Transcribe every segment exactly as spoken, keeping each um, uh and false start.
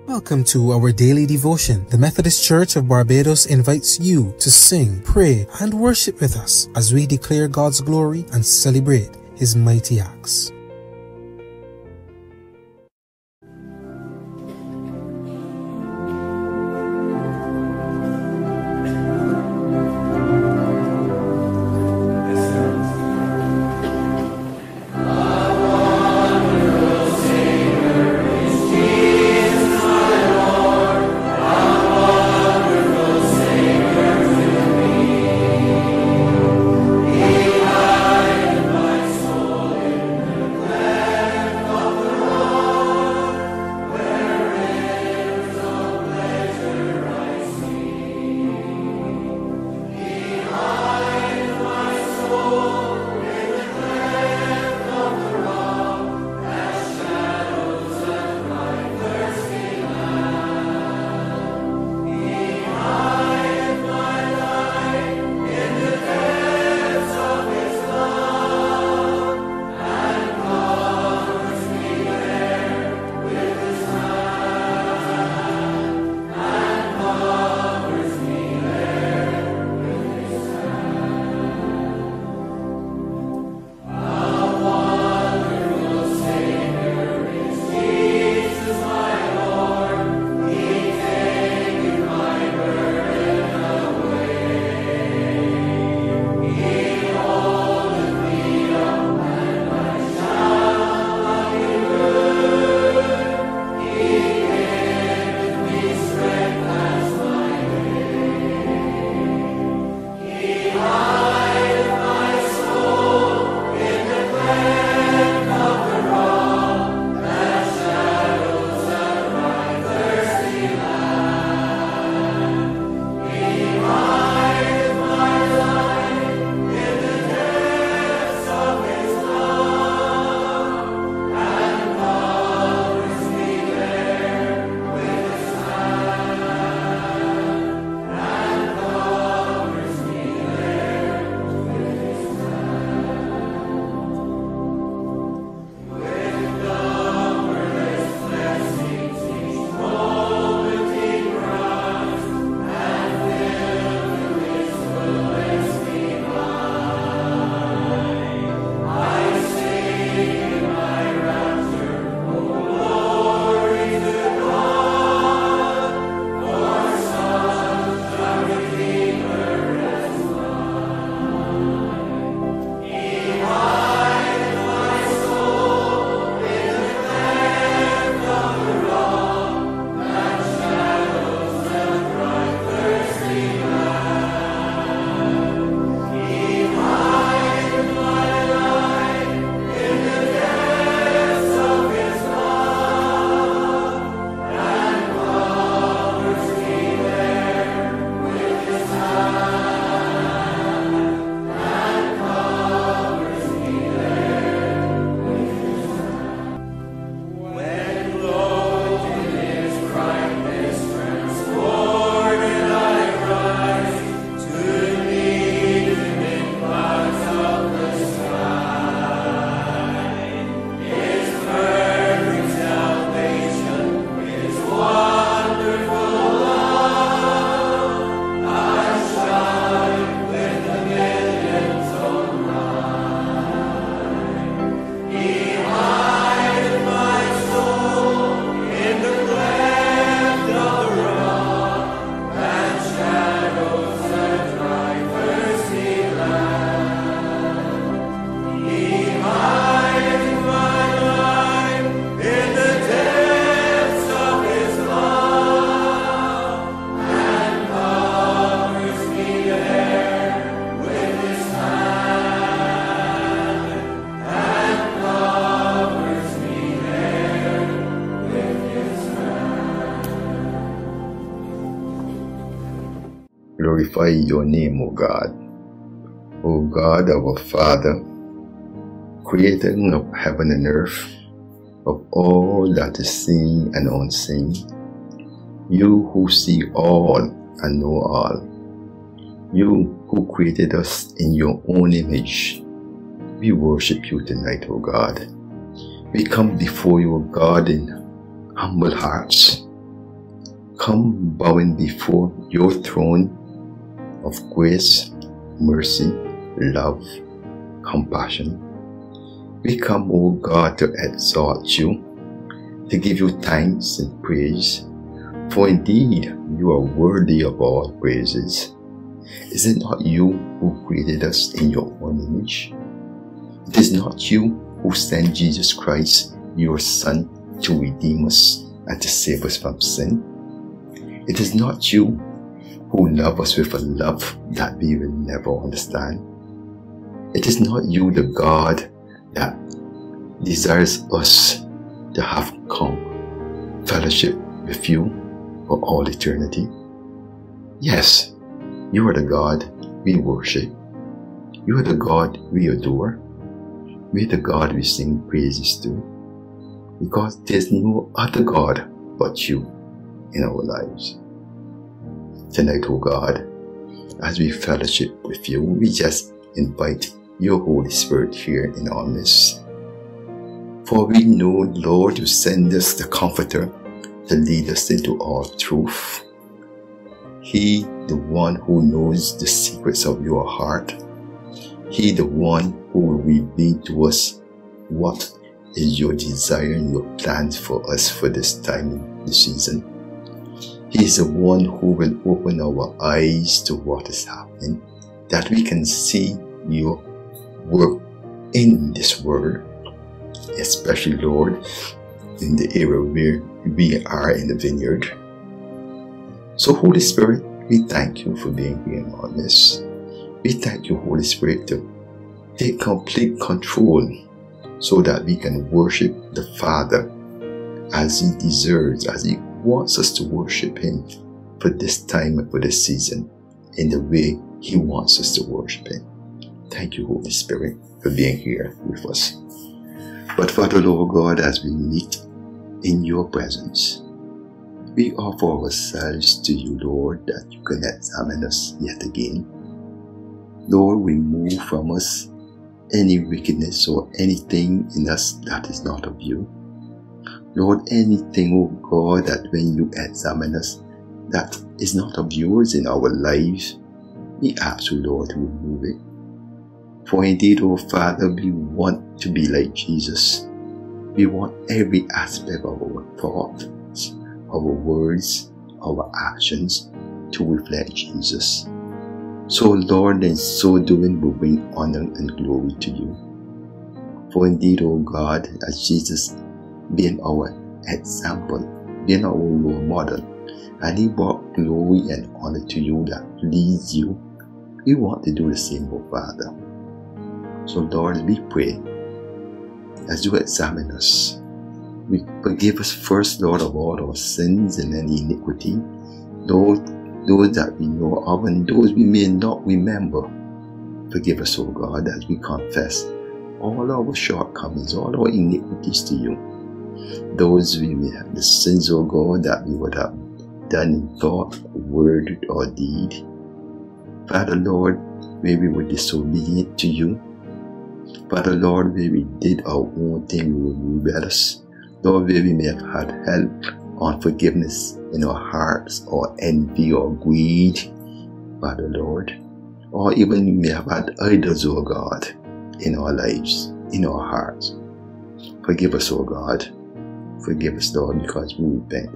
Welcome to our daily devotion. The Methodist Church of Barbados invites you to sing, pray, and worship with us as we declare God's glory and celebrate His mighty acts. Glorify your name, O God. O God, our Father, creator of heaven and earth, of all that is seen and unseen, you who see all and know all, you who created us in your own image, we worship you tonight, O God. We come before you, O God, in humble hearts, come bowing before your throne of grace, mercy, love, compassion. We come, O God, to exalt you, to give you thanks and praise, for indeed you are worthy of all praises. Is it not you who created us in your own image? It is not you who sent Jesus Christ, your Son, to redeem us and to save us from sin? It is not you who love us with a love that we will never understand? It is not you, the God that desires us to have come fellowship with you for all eternity? Yes, you are the God we worship. You are the God we adore. You are the God we sing praises to, because there's no other God but you in our lives. Tonight, oh God, as we fellowship with you, we just invite your Holy Spirit here in our midst. For we know, Lord, you send us the Comforter to lead us into all truth. He, the one who knows the secrets of your heart. He, the one who will reveal to us what is your desire and your plans for us for this time, this season. He is the one who will open our eyes to what is happening, that we can see your work in this world, especially, Lord, in the area where we are in the vineyard. So, Holy Spirit, we thank you for being here in our midst. We thank you, Holy Spirit, to take complete control so that we can worship the Father as He deserves, as He wants us to worship Him for this time and for this season in the way He wants us to worship Him. Thank you, Holy Spirit, for being here with us. But Father, Lord God, as we meet in your presence, we offer ourselves to you, Lord, that you can examine us yet again. Lord, remove from us any wickedness or anything in us that is not of you. Lord, anything, oh God, that when you examine us that is not of yours in our lives, we ask you, Lord, to remove it. For indeed, oh Father, we want to be like Jesus. We want every aspect of our thoughts, our words, our actions to reflect Jesus. So, Lord, in so doing, we bring honor and glory to you. For indeed, oh God, as Jesus being our example, being our role model, and He brought glory and honor to you that please you, we want to do the same, oh Father. So, Lord, we pray, as you examine us, we forgive us first, Lord, of all our sins and any iniquity, those, those that we know of and those we may not remember. Forgive us, O God, as we confess all our shortcomings, all our iniquities to you. Those we may have, the sins, O God, that we would have done in thought, word, or deed. Father, Lord, where we were disobedient to you. Father, Lord, where we did our own thing, we were rebellious. Lord, where we may have had help, unforgiveness in our hearts, or envy, or greed, Father, Lord. Or even we may have had idols, O God, in our lives, in our hearts. Forgive us, O God. Forgive us, Lord, because we repent.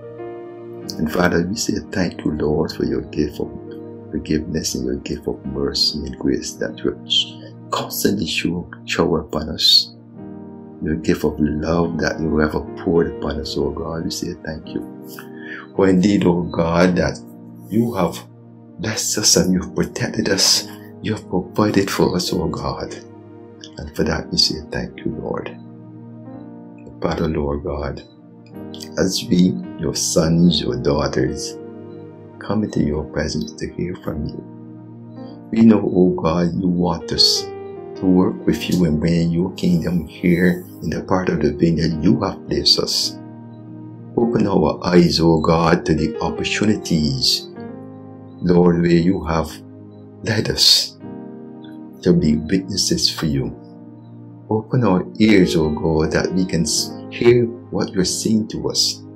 And Father, we say thank you, Lord, for your gift of forgiveness and your gift of mercy and grace that you constantly shower upon us. Your gift of love that you have poured upon us, O God. We say thank you. For indeed, O God, that you have blessed us and you have protected us. You have provided for us, O God. And for that we say thank you, Lord. Father, Lord God, as we, your sons, your daughters, come into your presence to hear from you, we know, O God, you want us to work with you and bring your kingdom here in the part of the vineyard you have placed us. Open our eyes, O God, to the opportunities, Lord, where you have led us to be witnesses for you. Open our ears, O God, that we can hear what you're saying to us,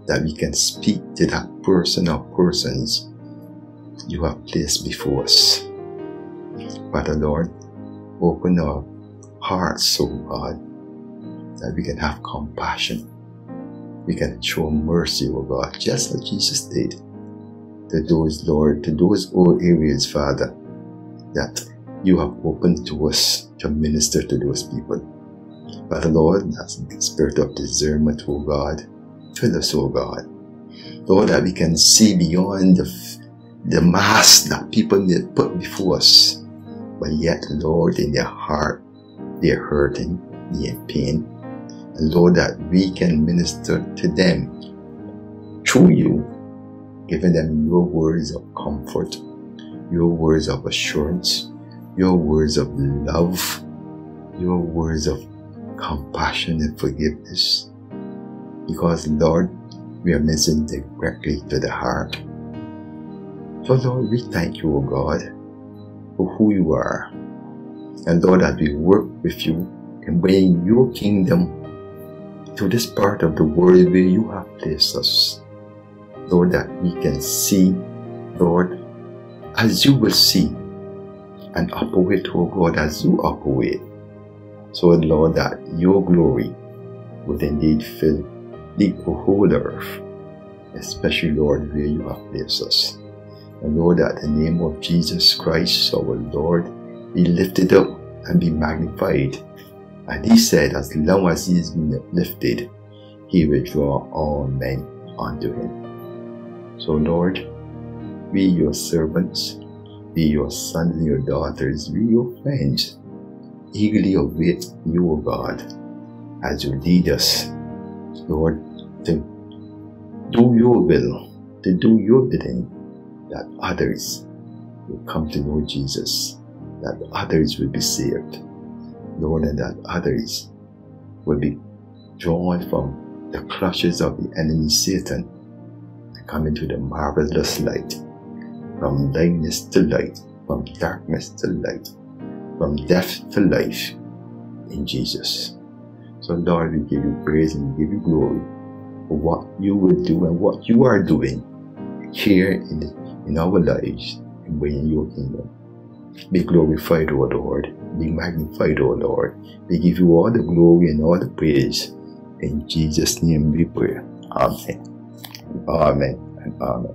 that we can speak to that person or persons you have placed before us. Father Lord, open our hearts, oh God, that we can have compassion. We can show mercy, oh God, just as Jesus did to those, Lord, to those old areas, Father, that you have opened to us to minister to those people. Father Lord, that's the spirit of discernment, oh God, fill us, oh God. Lord, that we can see beyond the, the mask that people may put before us, but yet, Lord, in their heart, they're hurting, they're in pain. And Lord, that we can minister to them through you, giving them your words of comfort, your words of assurance, your words of love, your words of compassion and forgiveness. Because, Lord, we are listening directly to the heart. So, Lord, we thank you, O God, for who you are. And Lord, as we work with you and bring your kingdom to this part of the world where you have placed us, Lord, that we can see, Lord, as you will see, and operate, oh God, as you operate. So, Lord, that your glory would indeed fill the whole earth, especially, Lord, where you have placed us. And Lord, that the name of Jesus Christ, our Lord, be lifted up and be magnified. And he said, as long as he is lifted, he will draw all men unto him. So, Lord, we your servants, we your sons and your daughters, we your friends, eagerly await you, O God, as you lead us, Lord, to do your will, to do your bidding, that others will come to know Jesus, that others will be saved, Lord, and that others will be drawn from the clutches of the enemy Satan and come into the marvelous light, from darkness to light, from darkness to light, from death to life, in Jesus. So, Lord, we give you praise and we give you glory for what you will do and what you are doing here in, in our lives and bringing your kingdom. Be glorified, O Lord. Be magnified, O Lord. We give you all the glory and all the praise. In Jesus' name we pray. Amen. Amen and amen.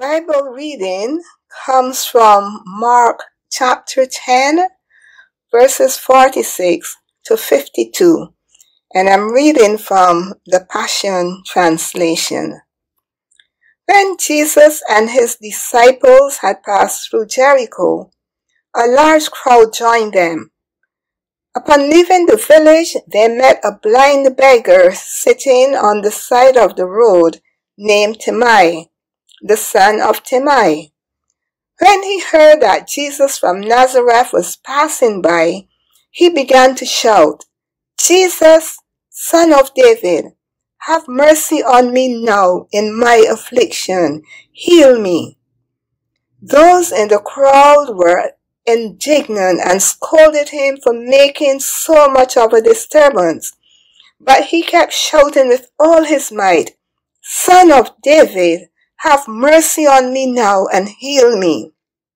Bible reading comes from Mark chapter ten, verses forty-six to fifty-two, and I'm reading from the Passion Translation. When Jesus and his disciples had passed through Jericho, a large crowd joined them. Upon leaving the village, they met a blind beggar sitting on the side of the road named Timai, the son of Timai. When he heard that Jesus from Nazareth was passing by, he began to shout, "Jesus, Son of David, have mercy on me now in my affliction. Heal me." Those in the crowd were indignant and scolded him for making so much of a disturbance. But he kept shouting with all his might, "Son of David, have mercy on me now and heal me."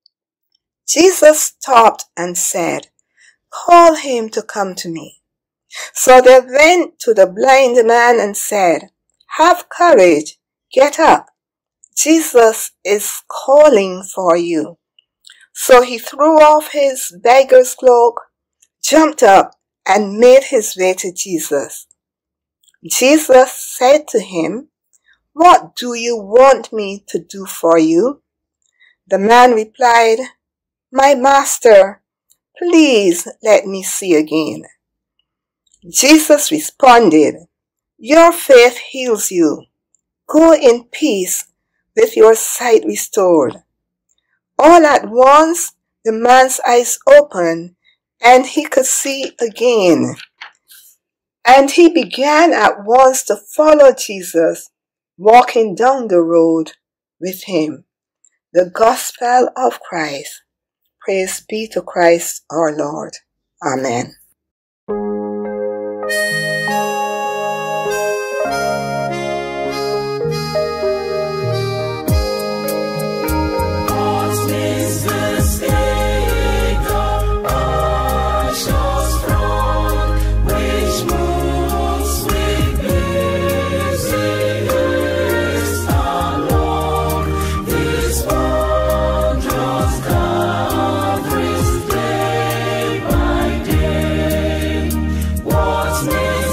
Jesus stopped and said, "Call him to come to me." So they went to the blind man and said, "Have courage, get up. Jesus is calling for you." So he threw off his beggar's cloak, jumped up, and made his way to Jesus. Jesus said to him, "What do you want me to do for you?" The man replied, "My master, please let me see again." Jesus responded, "Your faith heals you. Go in peace with your sight restored." All at once, the man's eyes opened, and he could see again. And he began at once to follow Jesus, walking down the road with him. The Gospel of Christ. Praise be to Christ our Lord. Amen. What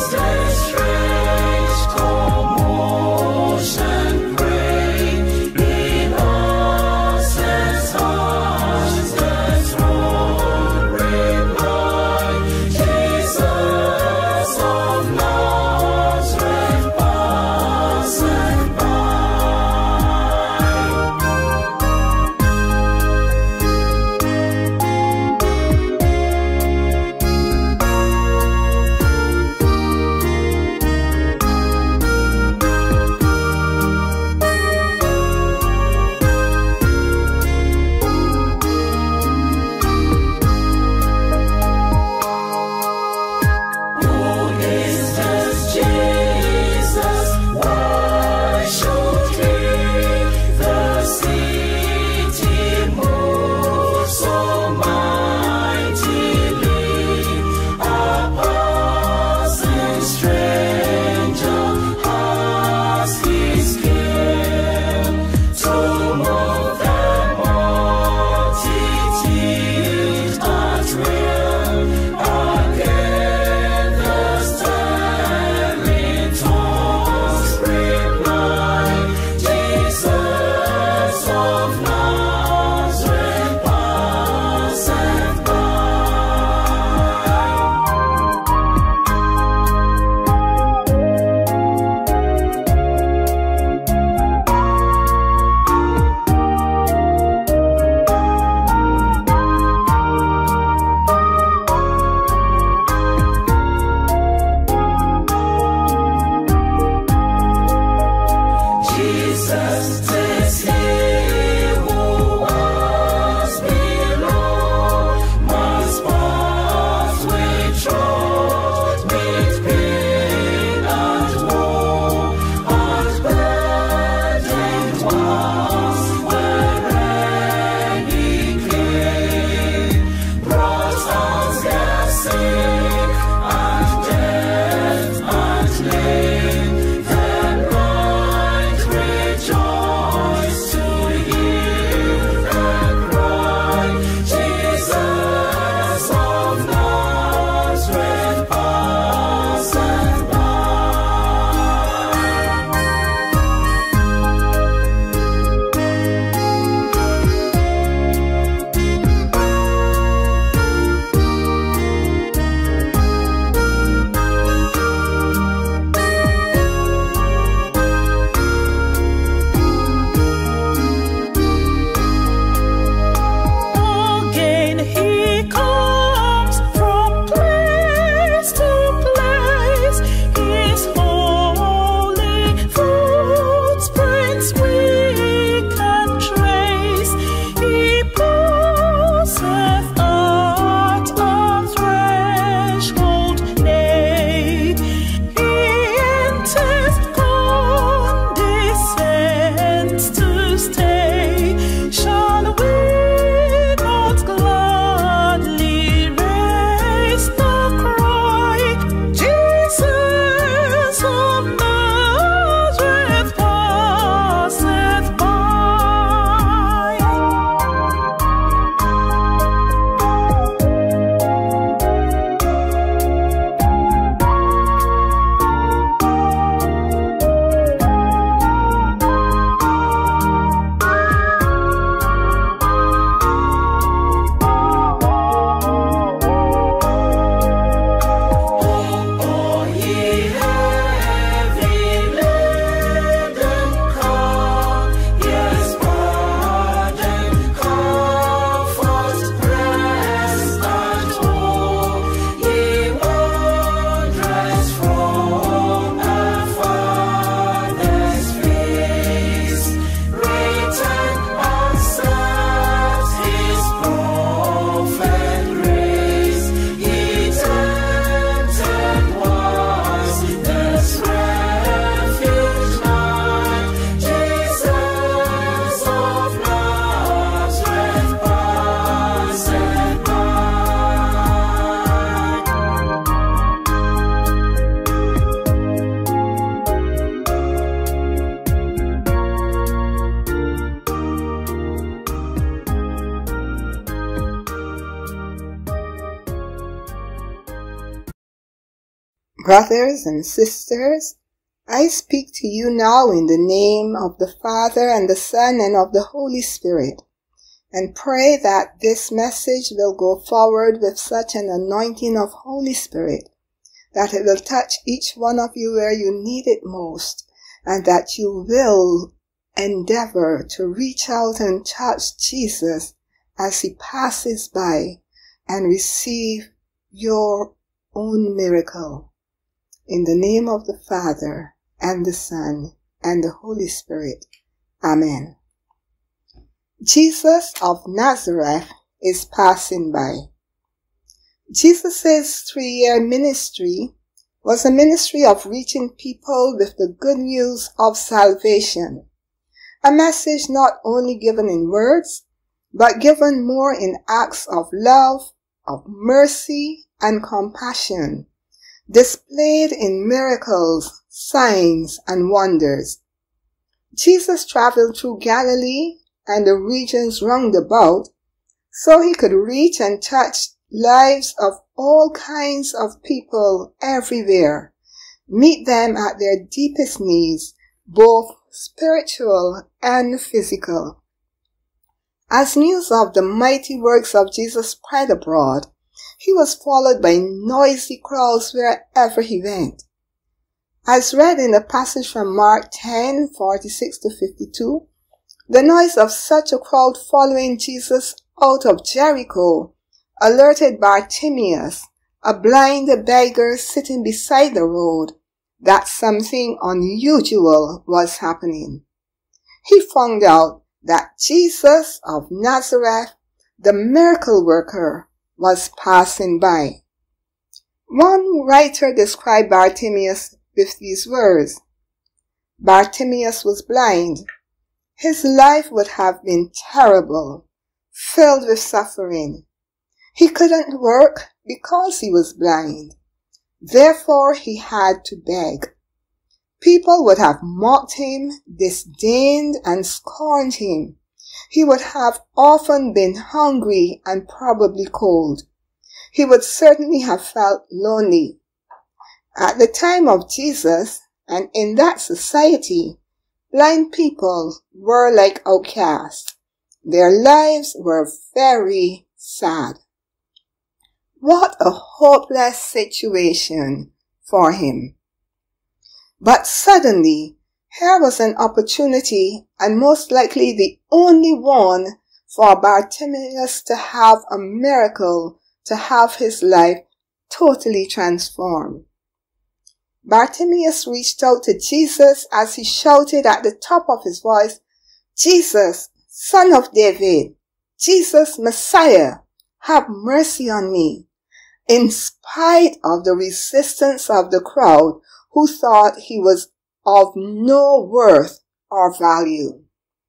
Brothers and sisters, I speak to you now in the name of the Father and the Son and of the Holy Spirit, and pray that this message will go forward with such an anointing of Holy Spirit that it will touch each one of you where you need it most, and that you will endeavor to reach out and touch Jesus as he passes by and receive your own miracle. In the name of the Father and the Son and the Holy Spirit. Amen. Jesus of Nazareth is passing by. Jesus' three-year ministry was a ministry of reaching people with the good news of salvation. A message not only given in words, but given more in acts of love, of mercy, and compassion, displayed in miracles, signs, and wonders. Jesus traveled through Galilee and the regions round about so he could reach and touch lives of all kinds of people everywhere, meet them at their deepest needs, both spiritual and physical. As news of the mighty works of Jesus spread abroad, he was followed by noisy crowds wherever he went. As read in the passage from Mark ten, forty-six to fifty-two, the noise of such a crowd following Jesus out of Jericho alerted Bartimaeus, a blind beggar sitting beside the road, that something unusual was happening. He found out that Jesus of Nazareth, the miracle worker, was passing by. One writer described Bartimaeus with these words: Bartimaeus was blind. His life would have been terrible, filled with suffering. He couldn't work because he was blind. Therefore, he had to beg. People would have mocked him, disdained, and scorned him. He would have often been hungry and probably cold. He would certainly have felt lonely. At the time of Jesus, and in that society, blind people were like outcasts. Their lives were very sad. What a hopeless situation for him. But suddenly, here was an opportunity, and most likely the only one, for Bartimaeus to have a miracle, to have his life totally transformed. Bartimaeus reached out to Jesus as he shouted at the top of his voice, "Jesus, Son of David, Jesus, Messiah, have mercy on me," in spite of the resistance of the crowd who thought he was of no worth or value.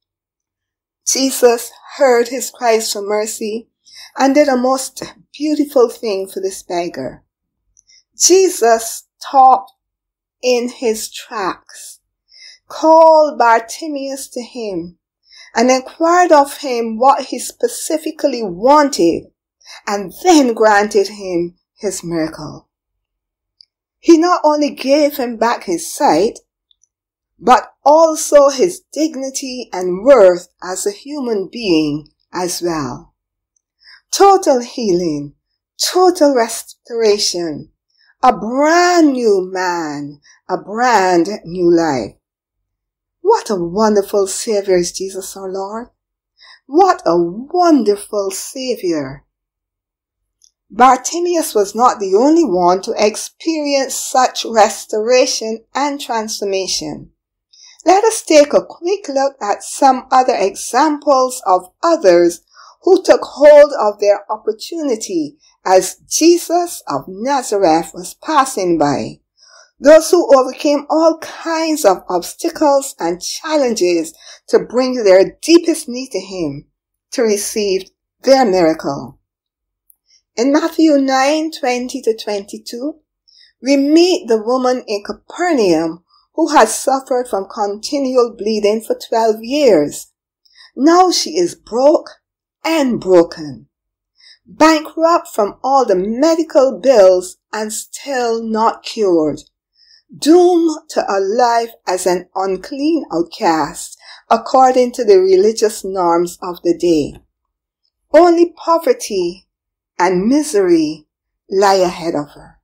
Jesus heard his cries for mercy and did a most beautiful thing for this beggar. Jesus stopped in his tracks, called Bartimaeus to him, and inquired of him what he specifically wanted, and then granted him his miracle. He not only gave him back his sight, but also his dignity and worth as a human being as well. Total healing, total restoration, a brand new man, a brand new life. What a wonderful Savior is Jesus our Lord. What a wonderful Savior. Bartimaeus was not the only one to experience such restoration and transformation. Let us take a quick look at some other examples of others who took hold of their opportunity as Jesus of Nazareth was passing by. Those who overcame all kinds of obstacles and challenges to bring their deepest need to him to receive their miracle. In Matthew nine, twenty to twenty-two, we meet the woman in Capernaum who had suffered from continual bleeding for twelve years. Now she is broke and broken. bankrupt from all the medical bills and still not cured, doomed to a life as an unclean outcast according to the religious norms of the day. Only poverty and misery lie ahead of her.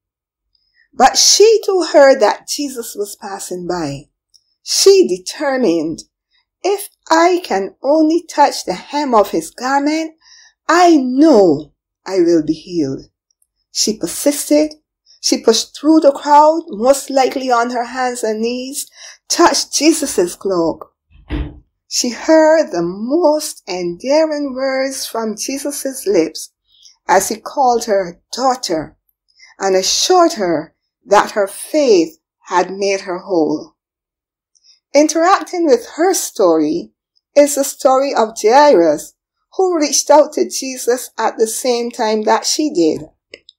But she too heard that Jesus was passing by. She determined, if I can only touch the hem of his garment, I know I will be healed. She persisted. She pushed through the crowd, most likely on her hands and knees, touched Jesus' cloak. She heard the most endearing words from Jesus' lips as he called her daughter and assured her that her faith had made her whole. Interacting with her story is the story of Jairus, who reached out to Jesus at the same time that she did.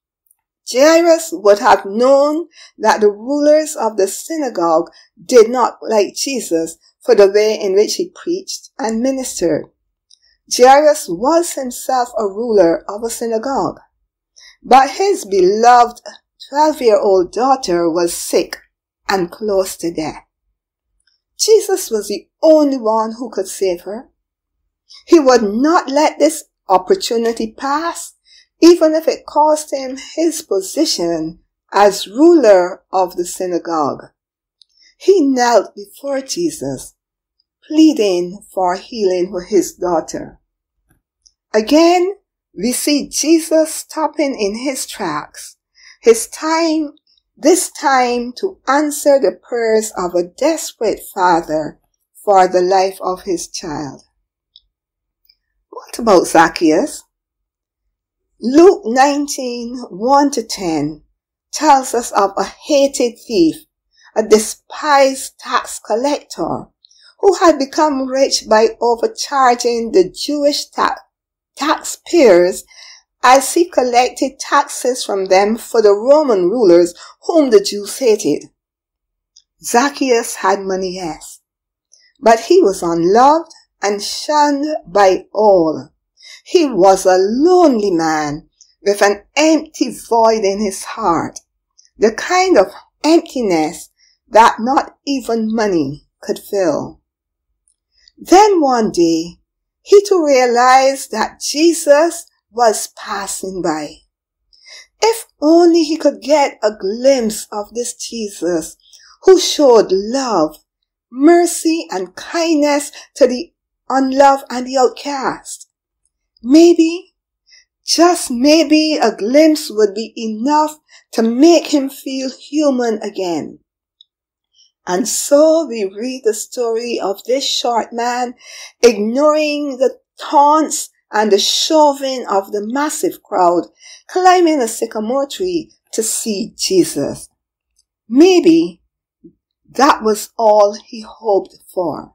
Jairus would have known that the rulers of the synagogue did not like Jesus for the way in which he preached and ministered. Jairus was himself a ruler of a synagogue, but his beloved twelve-year-old daughter was sick and close to death. Jesus was the only one who could save her. He would not let this opportunity pass, even if it cost him his position as ruler of the synagogue. He knelt before Jesus, pleading for healing for his daughter. Again, we see Jesus stopping in his tracks, his time, this time to answer the prayers of a desperate father for the life of his child. What about Zacchaeus? Luke nineteen, one to ten tells us of a hated thief, a despised tax collector, who had become rich by overcharging the Jewish ta- taxpayers as he collected taxes from them for the Roman rulers whom the Jews hated. Zacchaeus had money, yes, but he was unloved and shunned by all. He was a lonely man with an empty void in his heart, the kind of emptiness that not even money could fill. Then one day, he too realized that Jesus was passing by. If only he could get a glimpse of this Jesus who showed love, mercy, and kindness to the unloved and the outcast. Maybe, just maybe, a glimpse would be enough to make him feel human again. And so we read the story of this short man ignoring the taunts and the shoving of the massive crowd, climbing a sycamore tree to see Jesus. Maybe that was all he hoped for.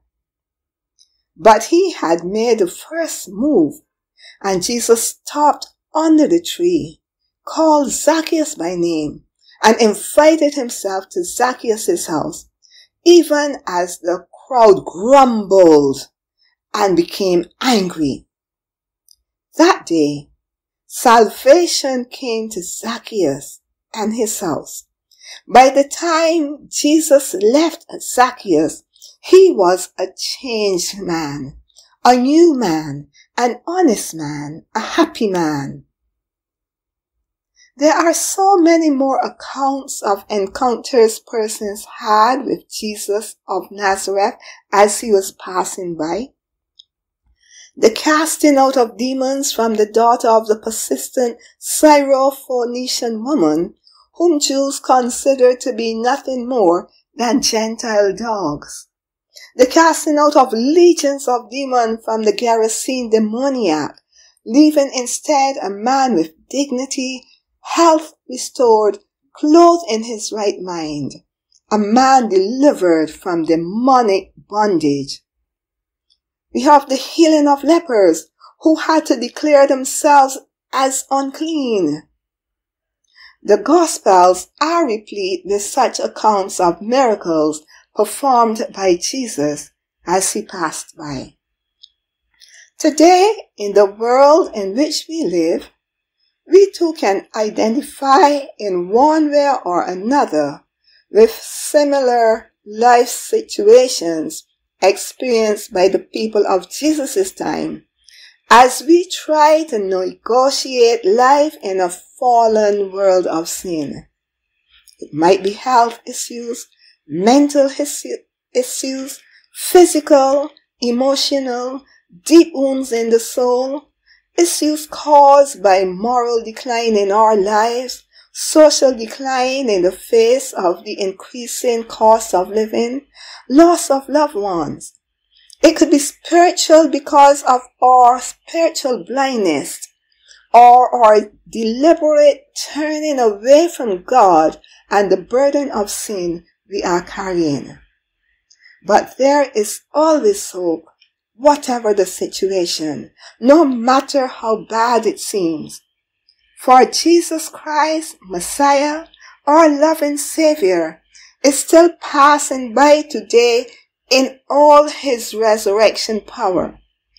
But he had made the first move, and Jesus stopped under the tree, called Zacchaeus by name, and invited himself to Zacchaeus' house, even as the crowd grumbled and became angry. That day, salvation came to Zacchaeus and his house. By the time Jesus left Zacchaeus, he was a changed man, a new man, an honest man, a happy man. There are so many more accounts of encounters persons had with Jesus of Nazareth as he was passing by. The casting out of demons from the daughter of the persistent Syrophoenician woman, whom Jews considered to be nothing more than Gentile dogs. The casting out of legions of demons from the Gerasene demoniac, leaving instead a man with dignity, health restored, clothed in his right mind, a man delivered from demonic bondage. We have the healing of lepers who had to declare themselves as unclean. The Gospels are replete with such accounts of miracles performed by Jesus as he passed by. Today, in the world in which we live, we too can identify in one way or another with similar life situations experienced by the people of Jesus' time as we try to negotiate life in a fallen world of sin. It might be health issues, mental issues, physical, emotional, deep wounds in the soul, issues caused by moral decline in our lives, social decline in the face of the increasing cost of living, loss of loved ones. It could be spiritual because of our spiritual blindness or our deliberate turning away from God and the burden of sin we are carrying. But there is always hope, whatever the situation, no matter how bad it seems. For Jesus Christ, Messiah, our loving Savior, is still passing by today in all his resurrection power.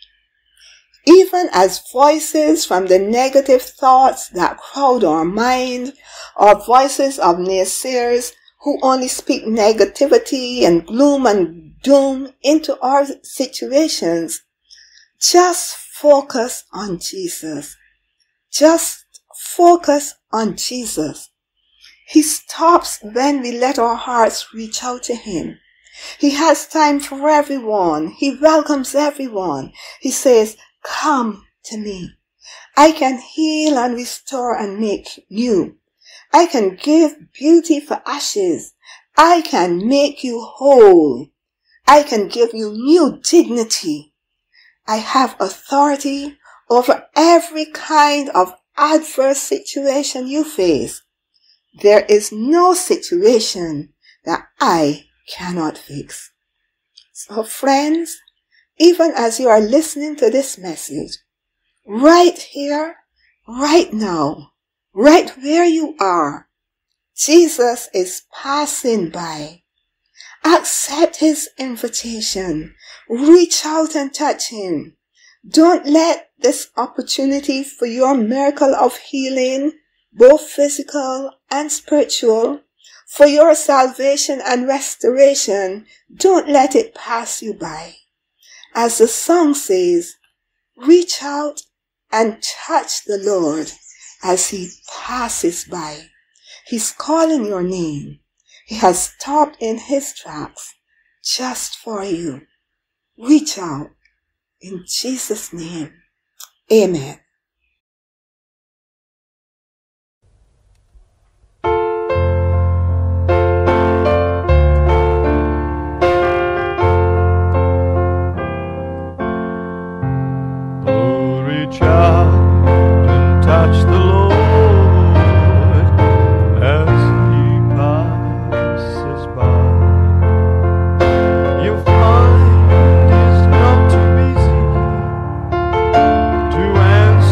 Even as voices from the negative thoughts that crowd our mind, or voices of naysayers who only speak negativity and gloom and doom into our situations, just focus on Jesus. Just focus on Jesus. He stops when we let our hearts reach out to him. He has time for everyone. He welcomes everyone. He says, "Come to me. I can heal and restore and make new. I can give beauty for ashes. I can make you whole. I can give you new dignity. I have authority over every kind of adverse situation you face. There is no situation that I cannot fix." So friends, even as you are listening to this message, right here, right now, right where you are, Jesus is passing by. Accept his invitation. Reach out and touch him. Don't let this opportunity for your miracle of healing, both physical and spiritual, for your salvation and restoration, don't let it pass you by. As the song says, reach out and touch the Lord as he passes by. He's calling your name. He has stopped in his tracks just for you. Reach out in Jesus' name. Amen. Oh, reach out and touch the Lord as he passes by. You'll find he's not too busy to answer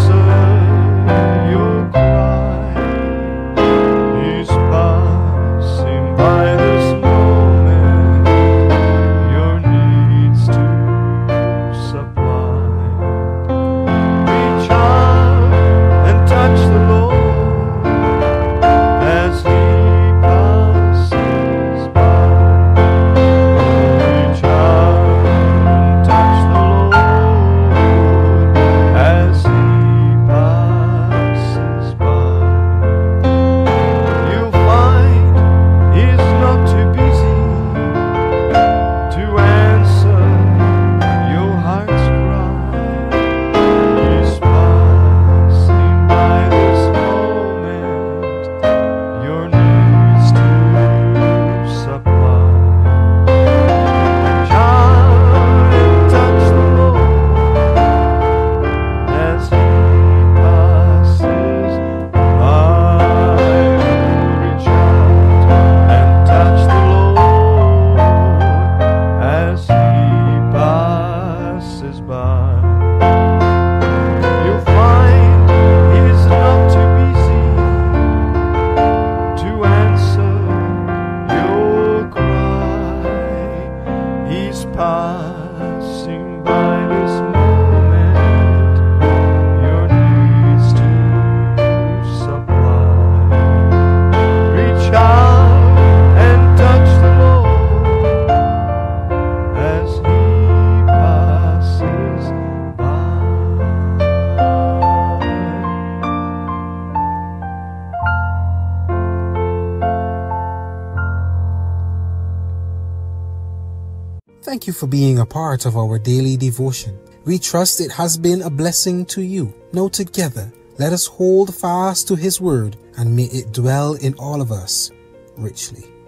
Thank you for being a part of our daily devotion. We trust it has been a blessing to you. Now together, let us hold fast to His word and may it dwell in all of us richly.